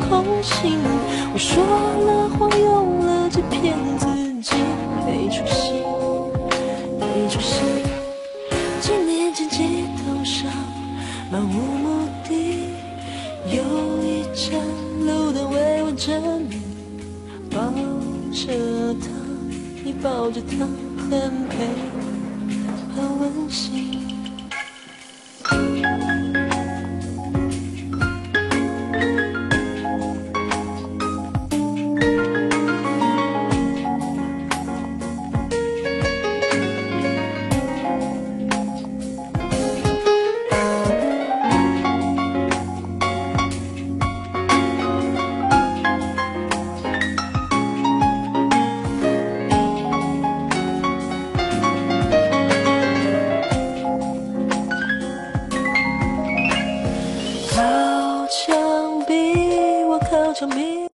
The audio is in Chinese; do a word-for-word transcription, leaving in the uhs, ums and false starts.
空心。我说了谎，用了这骗自己没出息，没出息。几年前街头上漫无目的，有一盏路灯为我证明，抱着他，你抱着他，很配，很温馨。靠墙壁，我靠墙壁。